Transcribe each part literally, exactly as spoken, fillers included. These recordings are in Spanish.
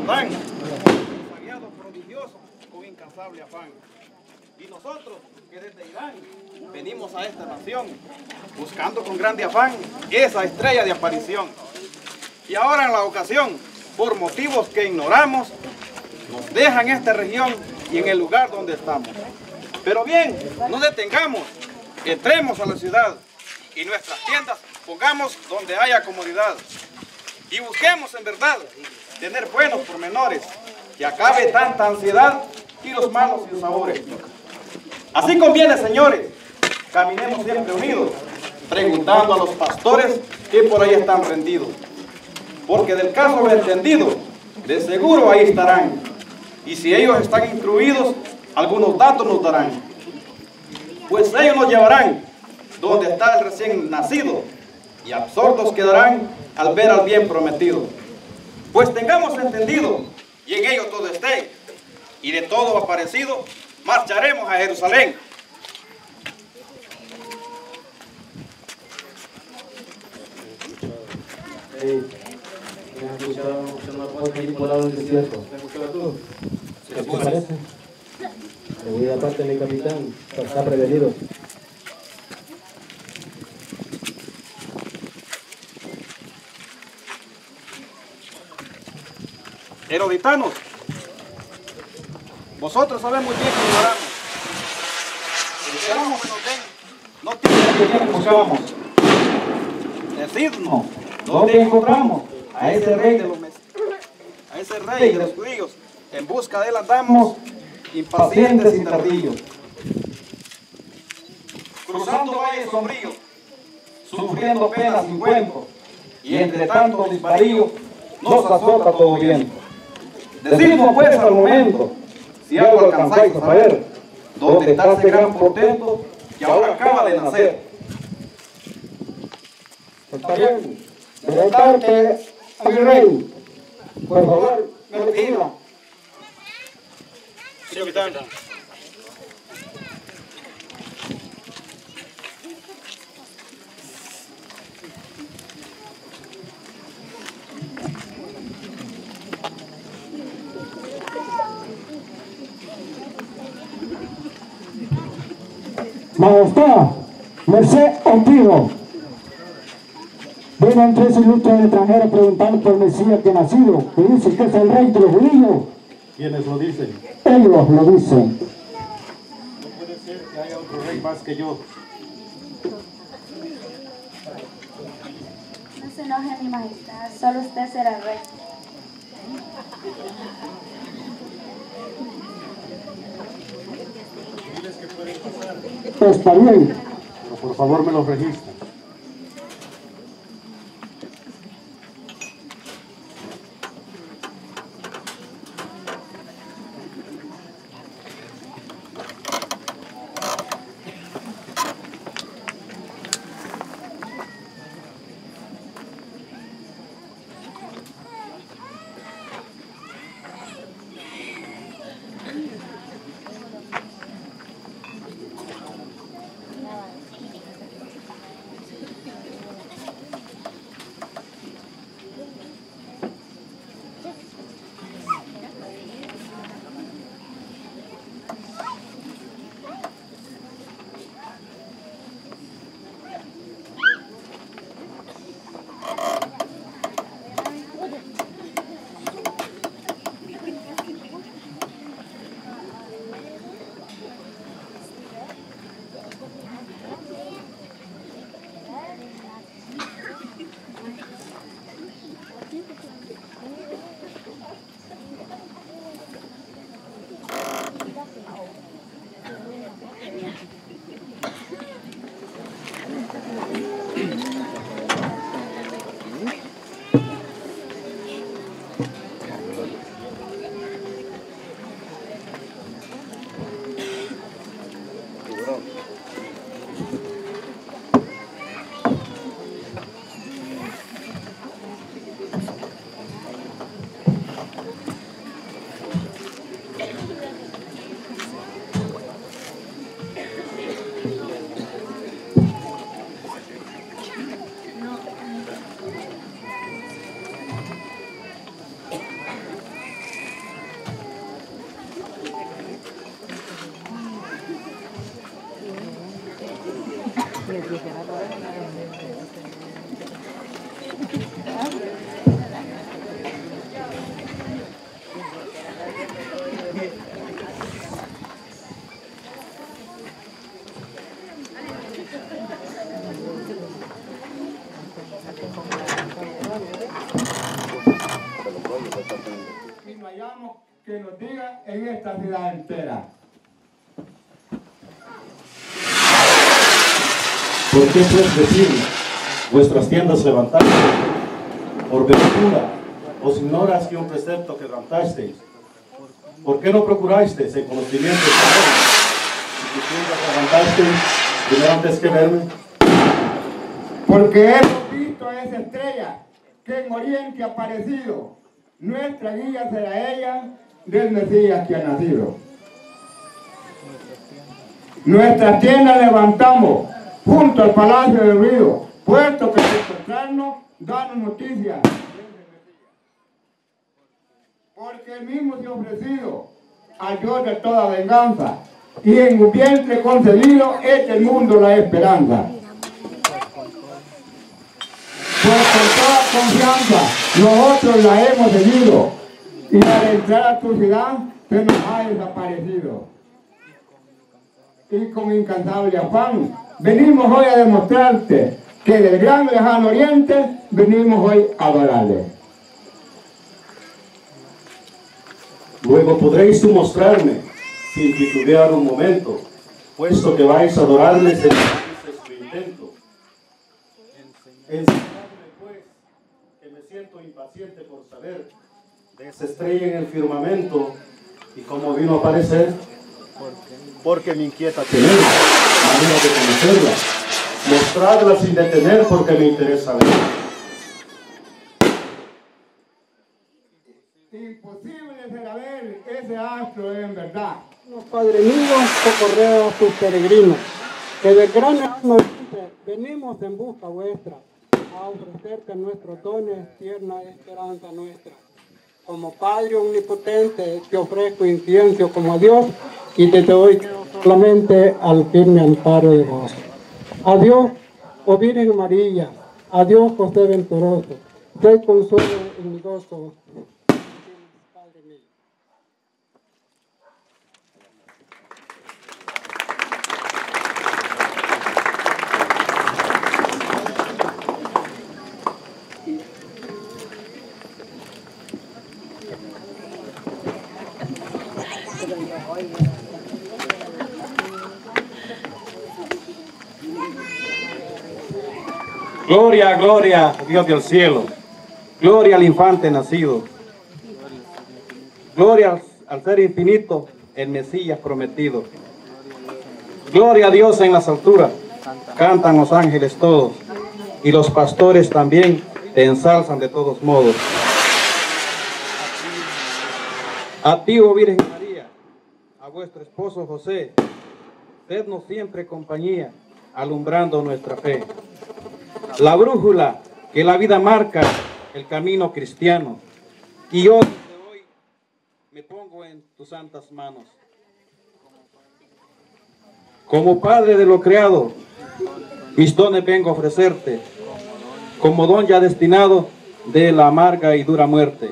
Jordán, sagrado prodigioso con incansable afán. Y nosotros, que desde Irán venimos a esta nación, buscando con grande afán esa estrella de aparición. Y ahora en la ocasión, por motivos que ignoramos, nos dejan esta región y en el lugar donde estamos. Pero bien, no detengamos, entremos a la ciudad y nuestras tiendas pongamos donde haya comodidad. Y busquemos en verdad tener buenos pormenores, que acabe tanta ansiedad y los malos sinsabores. Así conviene, señores, caminemos siempre unidos, preguntando a los pastores que por ahí están rendidos. Porque del caso entendido, de seguro ahí estarán. Y si ellos están instruidos, algunos datos nos darán. Pues ellos nos llevarán donde está el recién nacido, y absortos quedarán al ver al bien prometido. Pues tengamos entendido, y en ello todo esté, y de todo aparecido, marcharemos a Jerusalén. Hey, ¿me has escuchado una voz ahí por lado del desierto? ¿Me has escuchado tú? ¿Qué te parece? Le voy a dar parte de mi capitán, para estar prevenido. Heroditanos, vosotros sabéis muy bien que ignoramos. Esperamos que nos den noticias que buscamos. Decidnos, ¿dónde encontramos a ese rey de los mes- a ese rey de los judíos? En busca de él andamos, impacientes y tardíos. Cruzando valles sombríos, sufriendo penas sin cuento, y entre tanto disparío, nos azota todo viento. Decidnos pues al momento, si algo alcanzáis a saber, dónde está ese gran portento que ahora acaba de nacer. Está bien, de parte a mi rey, por favor, me retiro. Señor capitán. Majestad, merced os pido. Vienen tres ilustres extranjeros preguntando por el Mesías que ha nacido, que dice que es el rey de los judíos. ¿Quiénes lo dicen? Ellos lo dicen. No puede ser que haya otro rey más que yo. No se enoje, mi majestad, solo usted será el rey. Diles que pueden pasar, Está bien. pero por favor me los registren. Y no hallamos que nos diga en esta ciudad entera. ¿Por qué pues decir vuestras tiendas levantaste? Por ventura, os ignoras que un precepto quebrantasteis. ¿Por qué no procurasteis el conocimiento de saber? Si tus tiendas levantasteis primero antes que verme. Porque hemos visto a esa estrella que en Oriente ha aparecido. Nuestra guía será ella del Mesías que ha nacido. Nuestras tiendas levantamos junto al Palacio del Río, puesto que al encontrarnos, danos noticias. Porque él mismo se ha ofrecido al Dios de toda venganza, y en un vientre concebido es el mundo la esperanza. Pues con toda confianza nosotros la hemos seguido, y al entrar a tu ciudad se nos ha desaparecido. Y con incansable afán venimos hoy a demostrarte que del gran lejano oriente venimos hoy a adorarle. Luego podréis tú mostrarme, sin titubear un momento, puesto que vais a adorarle, seréis vuestro intento. Enseñadme pues, que me siento impaciente por saber de esa estrella en el firmamento y cómo vino a aparecer, porque me inquieta tener manera de conocerla, mostrarla sin detener porque me interesa ver. Imposible será ver ese astro en verdad. Los Padre míos, socorred a sus peregrinos, que de gran oriente venimos en busca vuestra, a ofrecerte nuestros dones, tierna esperanza nuestra. Como Padre omnipotente, te ofrezco incienso como a Dios, y te doy solamente al firme amparo de vos. Adiós, oh Virgen María, adiós, José venturoso, doy consuelo en mi gozo. Padre mío. Gloria, gloria, Dios del cielo. Gloria al infante nacido. Gloria al, al ser infinito, el Mesías prometido. Gloria a Dios en las alturas. Cantan los ángeles todos. Y los pastores también te ensalzan de todos modos. A ti, oh Virgen María, a vuestro esposo José, sednos siempre compañía, alumbrando nuestra fe. La brújula que la vida marca, el camino cristiano. Y yo desde hoy me pongo en tus santas manos. Como Padre de lo creado, mis dones vengo a ofrecerte, como don ya destinado de la amarga y dura muerte.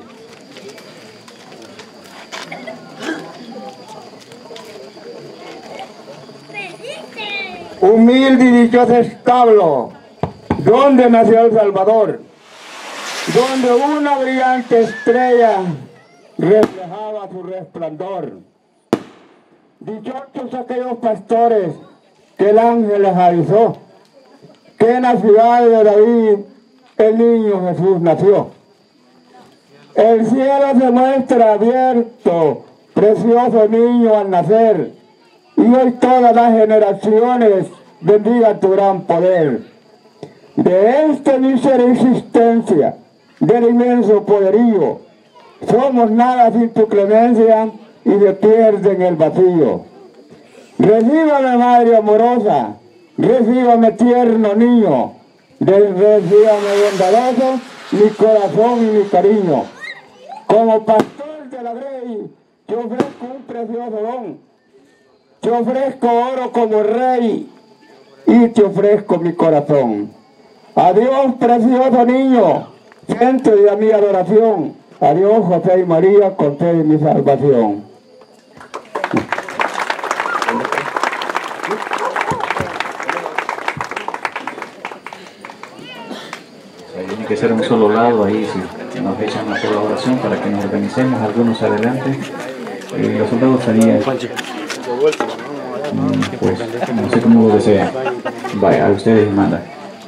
Humilde y dichoso establo, donde nació el Salvador, donde una brillante estrella reflejaba su resplandor. Dichosos aquellos pastores que el ángel les avisó, que en la ciudad de David el niño Jesús nació. El cielo se muestra abierto, precioso niño al nacer, y hoy todas las generaciones bendigan tu gran poder. De esta mísera existencia, del inmenso poderío, somos nada sin tu clemencia y se pierde en el vacío. Recíbame, Madre amorosa, recíbame, tierno niño, recíbame, bondadoso, mi corazón y mi cariño. Como pastor de la grey, te ofrezco un precioso don. Te ofrezco oro como rey, y te ofrezco mi corazón. Adiós, precioso niño, centro de mi adoración. Adiós, José y María, concede mi salvación. Tiene que ser un solo lado ahí, si nos echan la colaboración para que nos organicemos algunos adelante. Eh, los soldados estarían, pues, no sé cómo lo desean. Vaya, a ustedes mandan.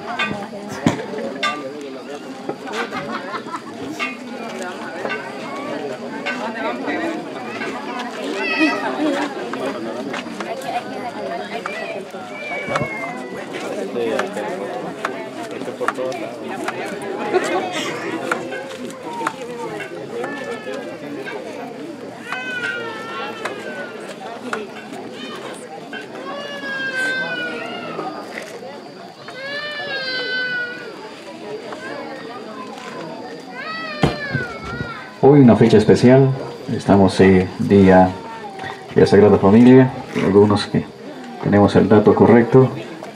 Hoy una fecha especial, estamos en día de la Sagrada Familia, algunos que tenemos el dato correcto.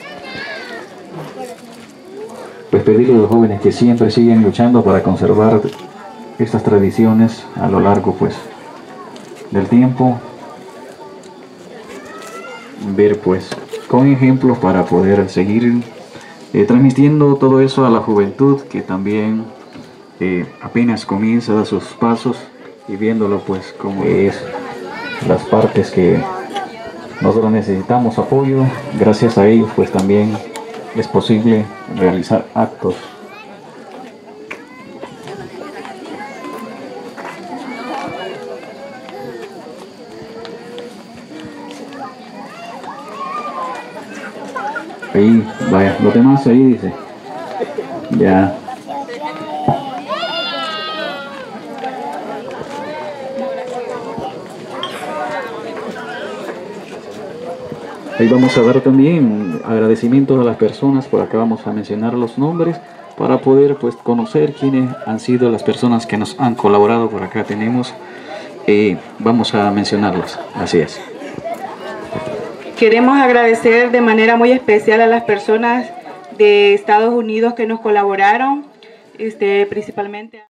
Pues pedirle a los jóvenes que siempre siguen luchando para conservar estas tradiciones a lo largo pues del tiempo, ver pues con ejemplos para poder seguir eh, transmitiendo todo eso a la juventud que también eh, apenas comienza a dar sus pasos y viéndolo pues como es las partes que nosotros necesitamos apoyo. Gracias a ellos pues también es posible realizar actos. Ahí, vaya, los demás ahí dice. Ya. Ahí vamos a dar también agradecimientos a las personas, por acá vamos a mencionar los nombres para poder pues conocer quiénes han sido las personas que nos han colaborado. Por acá tenemos, eh, vamos a mencionarlos, así es. Queremos agradecer de manera muy especial a las personas de Estados Unidos que nos colaboraron, este, principalmente